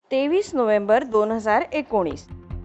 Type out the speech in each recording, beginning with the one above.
23 November 2019.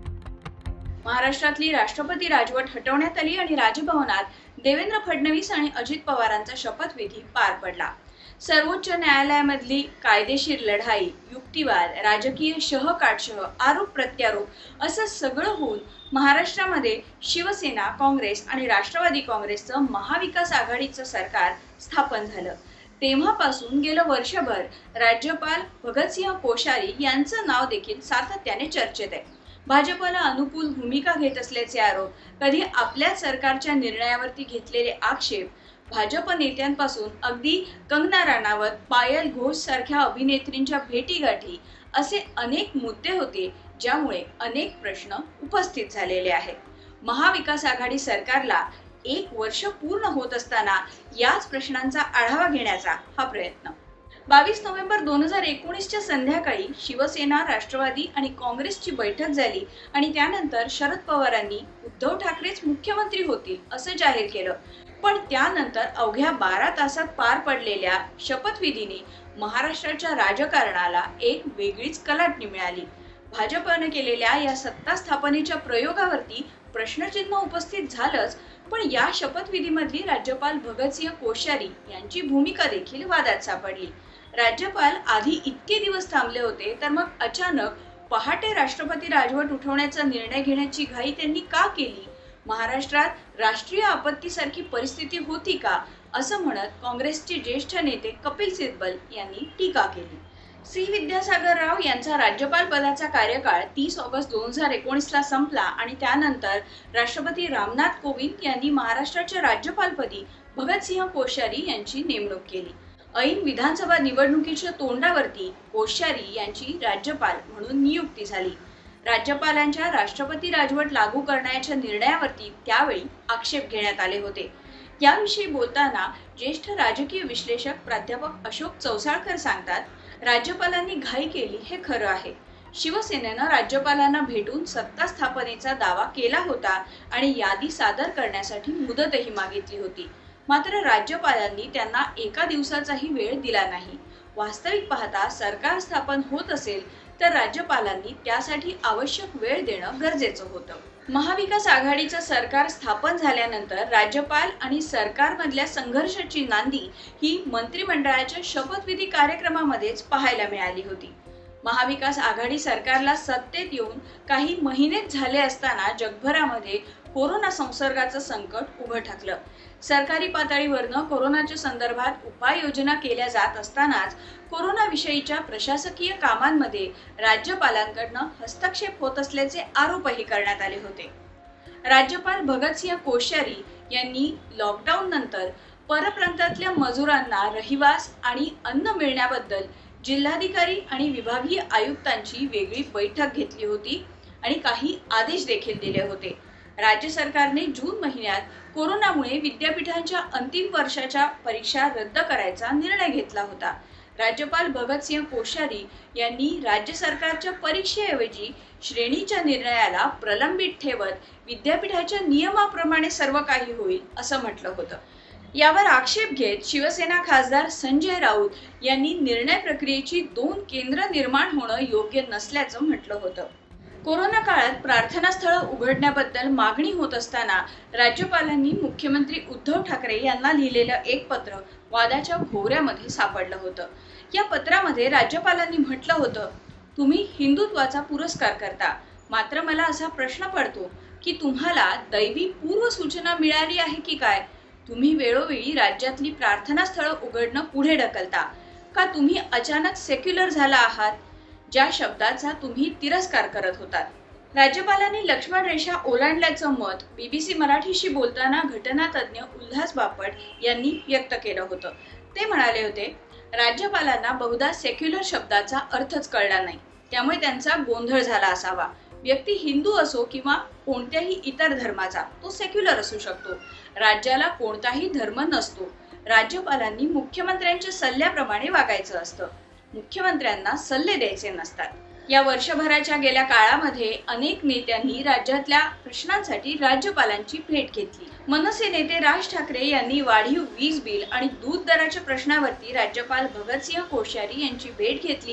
महाराष्ट्रातली राष्ट्रपती राजवट हटवण्यात आली आणि राजभवनात देवेंद्र फडणवीस आणि अजित पवारांचा शपथविधी पार पडला. सर्वोच्च न्यायालयामधली कायदेशीर लढाई, युक्तिवाद, राजकीय शह आरोप प्रत्यारोप असं सगळं होऊन महाराष्ट्रामध्ये शिवसेना, काँग्रेस आणि राष्ट्रवादी काँग्रेसचं महाविकास आघाडीचं सरकार स्थापन झालं. तेव्हापासून गेलं वर्षभर राज्यपाल भगतसिंह कोश्यारी यांचं नाव देखील सातत्याने चर्चेत आहे. भाजपला अनुकूल भूमिका घेत असल्याचे आरोप, कधी आपल्या सरकारच्या निर्णयावरती घेतलेले आक्षेप, भाजप नेत्यांपासून अगदी कंगना राणावत, पायल घोष सारख्या अभिनेत्रींच्या भेटीगाठी असे अनेक मुद्दे होते, ज्यामुळे अनेक प्रश्न उपस्थित झालेले आहेत. महाविकास आघाडी सरकारला 1 वर्ष पूर्ण होत असताना याच प्रश्नांचा आढावा घेण्याचा हा प्रयत्न. 22 नोव्हेंबर 2019च्या संध्याकाळी शिवसेना, राष्ट्रवादी आणि काँग्रेसची बैठक झाली आणि त्यानंतर शरद पवारांनी उद्धव ठाकरेच मुख्यमंत्री होतील असं जाहीर केलं. पण त्यानंतर अवघ्या 12 तासात पार पडलेल्या शपथविधीने महाराष्ट्राच्या राजकारणाला एक वेगळीच कलाटणी मिळाली. भाजपने केलेल्या या सत्ता स्थापनेच्या प्रयोगावरती प्रश्नचिन्ह उपस्थित झालंच, पण या शपथविधीमधली राज्यपाल भगतसिंह कोश्यारी यांची भूमिका देखील वादात सापडली. राज्यपाल आधी इतके दिवस थांबले होते, तर मग अचानक पहाटे राष्ट्रपती राजवट उठवण्याचा निर्णय घेण्याची घाई त्यांनी का केली? महाराष्ट्रात राष्ट्रीय आपत्तीसारखी परिस्थिती होती का, असं म्हणत काँग्रेसचे ज्येष्ठ नेते कपिल सिब्बल यांनी टीका केली. सी विद्यासागर राव यांचा राज्यपाल पदाचा कार्यकाळ 30 ऑगस्ट 2019ला संपला आणि त्यानंतर राष्ट्रपती रामनाथ कोविंद यांनी महाराष्ट्राच्या राज्यपालपदी भगतसिंह कोश्यारी यांची नेमणूक केली. ऐन विधानसभा निवडणुकीच्या तोंडावरती कोश्यारी यांची राज्यपाल म्हणून नियुक्ती झाली. राज्यपालांच्या राष्ट्रपती राजवट लागू करण्याच्या निर्णयावरती त्यावेळी आक्षेप घेण्यात आले होते. याविषयी बोलताना ज्येष्ठ राजकीय विश्लेषक प्राध्यापक अशोक चौसाळकर सांगतात, राज्यपालांनी घाई केली हे खरं आहे. शिवसेनेनं राज्यपालांना भेटून सत्ता स्थापनेचा दावा केला होता आणि यादी सादर करण्यासाठी मुदतही मागितली होती. मात्र राज्यपालांनी त्यांना एका दिवसाचाही वेळ दिला नाही. वास्तविक पाहता सरकार स्थापन होत असेल तर राज्यपालांनी त्यासाठी आवश्यक वेळ देणं गरजेचं होतं. महाविकास आघाडीचं सरकार स्थापन झाल्यानंतर राज्यपाल आणि सरकारमधल्या संघर्षाची नांदी ही मंत्रिमंडळाच्या शपथविधी कार्यक्रमामध्येच पाहायला मिळाली होती. महाविकास आघाडी सरकारला सत्तेत येऊन काही महिनेच झाले असताना जगभरामध्ये कोरोना संसर्गाचं संकट उभं ठाकलं. सरकारी पातळीवरनं कोरोनाच्या संदर्भात उपाययोजना केल्या जात असतानाच कोरोनाविषयीच्या प्रशासकीय कामांमध्ये राज्यपालांकडनं हस्तक्षेप होत असल्याचे आरोपही करण्यात आले होते. राज्यपाल भगतसिंह कोश्यारी यांनी लॉकडाऊन नंतर परप्रांतातल्या मजुरांना रहिवास आणि अन्न मिळण्याबद्दल जिल्हाधिकारी आणि विभागीय आयुक्तांची वेगळी बैठक घेतली होती आणि काही आदेश देखील दिले होते. राज्य सरकारने जून महिन्यात कोरोनामुळे विद्यापीठांच्या अंतिम वर्षाच्या परीक्षा रद्द करायचा निर्णय घेतला होता. राज्यपाल भगतसिंह कोश्यारी यांनी राज्य सरकारच्या परीक्षेऐवजी श्रेणीच्या निर्णयाला प्रलंबित ठेवत विद्यापीठाच्या नियमाप्रमाणे सर्व काही होईल असं म्हटलं होतं. यावर आक्षेप घेत शिवसेना खासदार संजय राऊत यांनी निर्णय प्रक्रियेची 2 केंद्र निर्माण होणं योग्य नसल्याचं म्हटलं होतं. कोरोना काळात प्रार्थनास्थळं उघडण्याबद्दल मागणी होत असताना राज्यपालांनी मुख्यमंत्री उद्धव ठाकरे यांना लिहिलेलं एक पत्र वादाच्या भोवऱ्यामध्ये सापडलं होतं. या पत्रामध्ये राज्यपालांनी म्हटलं होतं, तुम्ही हिंदुत्वाचा पुरस्कार करता, मात्र मला असा प्रश्न पडतो की तुम्हाला दैवी पूर्व सूचना मिळाली आहे की काय? तुम्ही वेळोवेळी राज्यातली प्रार्थनास्थळं उघडणं पुढे ढकलता का? तुम्ही अचानक सेक्युलर झाला आहात, ज्या शब्दाचा तुम्ही तिरस्कार करत होतात. राज्यपालांनी लक्ष्मण रेषा ओलांडल्याचं मत BBC मराठीशी बोलताना घटनातज्ञ उल्हास बापट यांनी व्यक्त केलं होतं. ते म्हणाले होते, राज्यपालांना बहुधा सेक्युलर शब्दाचा अर्थच कळला नाही, त्यामुळे त्यांचा गोंधळ झाला असावा. व्यक्ती हिंदू असो किंवा कोणत्याही इतर धर्माचा, तो सेक्युलर असू शकतो. राज्याला कोणताही धर्म नसतो. राज्यपालांनी मुख्यमंत्र्यांच्या सल्ल्याप्रमाणे वागायचं असतं. मुख्यमंत्र्यांना सल्ले द्यायचे नसतात. या वर्षभराच्या गेल्या काळामध्ये अनेक नेत्यांनी राज्यातल्या प्रश्नांसाठी राज्यपालांची भेट घेतली. मनसे नेते राज ठाकरे यांनी वाढीव वीज बिल आणि दूध दराच्या प्रश्नावरती राज्यपाल भगतसिंह कोश्यारी यांची भेट घेतली,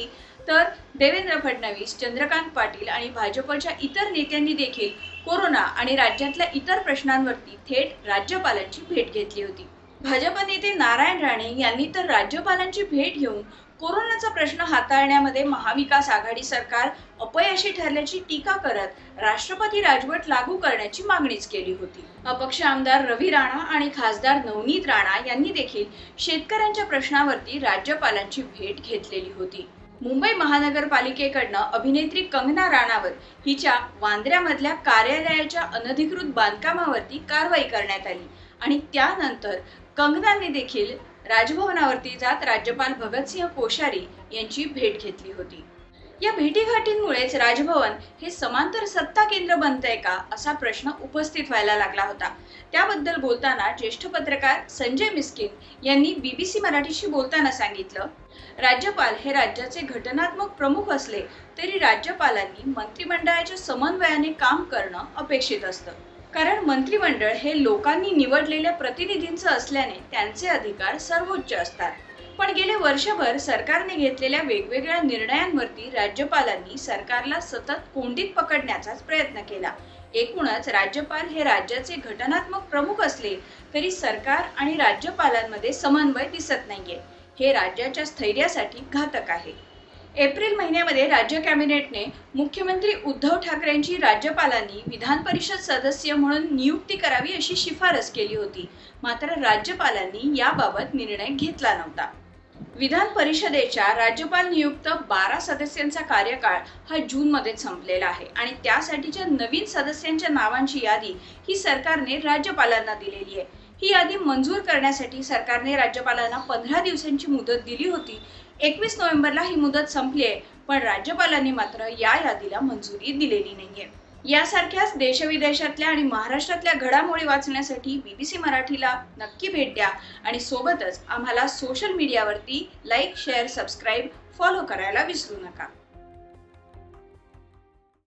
तर देवेंद्र फडणवीस, चंद्रकांत पाटील आणि भाजपच्या इतर नेत्यांनी देखील कोरोना आणि राज्यातल्या इतर प्रश्नांवरती थेट राज्यपालांची भेट घेतली होती. भाजप नेते नारायण राणे यांनी तर राज्यपालांची भेट घेऊन कोरोनाचा प्रश्न हाताळण्यामध्ये महाविकास आघाडी सरकार अपयशी ठरल्याची टीका करत राष्ट्रपती राजवट लागू करण्याची मागणीच केली होती. अपक्ष आमदार रवी राणा आणि खासदार नवनीत राणा यांनी देखील शेतकऱ्यांच्या प्रश्नावरती राज्यपालांची भेट घेतलेली होती. मुंबई महानगरपालिकेकडनं अभिनेत्री कंगना राणावत हिच्या वांद्र्यामधल्या कार्यालयाच्या अनधिकृत बांधकामावरती कारवाई करण्यात आली आणि त्यानंतर कंगनाने देखील राजभवनावरती जात राज्यपाल भगतसिंह कोश्यारी यांची भेट घेतली होती. या भेटीगाठींमुळेच राजभवन हे समांतर सत्ता केंद्र बनतंय का असा प्रश्न उपस्थित व्हायला लागला होता. त्याबद्दल बोलताना ज्येष्ठ पत्रकार संजय मिस्किन यांनी BBC मराठीशी बोलताना सांगितलं, राज्यपाल हे राज्याचे घटनात्मक प्रमुख असले तरी राज्यपालांनी मंत्रिमंडळाच्या समन्वयाने काम करणं अपेक्षित असतं. कारण मंत्रिमंडळ हे लोकांनी निवडलेल्या प्रतिनिधींचं असल्याने त्यांचे अधिकार सर्वोच्च असतात. पण गेले वर्षभर सरकारने घेतलेल्या वेगवेगळ्या निर्णयांवरती राज्यपालांनी सरकारला सतत कोंडीत पकडण्याचाच प्रयत्न केला. एकूणच राज्यपाल हे राज्याचे घटनात्मक प्रमुख असले तरी सरकार आणि राज्यपालांमध्ये समन्वय दिसत नाहीये. हे राज्याच्या स्थैर्यासाठी घातक आहे. एप्रिल महिन्यामध्ये राज्य कॅबिनेटने मुख्यमंत्री उद्धव ठाकरेंची राज्यपालांनी विधान परिषद सदस्य म्हणून नियुक्ती करावी अशी शिफारस केली होती. मात्र राज्यपालांनी याबाबत निर्णय घेतला नव्हता. विधान परिषदेच्या राज्यपाल नियुक्त 12 सदस्यांचा कार्यकाळ हा जूनमध्ये संपलेला आहे आणि त्यासाठीच्या नवीन सदस्यांच्या नावांची यादी ही सरकारने राज्यपालांना दिलेली आहे. ही यादी मंजूर करण्यासाठी सरकारने राज्यपालांना 15 दिवसांची मुदत दिली होती. 21 नोव्हेंबरला ही मुदत संपली आहे, पण राज्यपालांनी मात्र या यादीला मंजुरी दिलेली नाहीये. यासारख्याच देशविदेशातल्या आणि महाराष्ट्रातल्या घडामोडी वाचण्यासाठी BBC मराठीला नक्की भेट द्या आणि सोबतच आम्हाला सोशल मीडियावरती लाईक, शेअर, सबस्क्राईब, फॉलो करायला विसरू नका.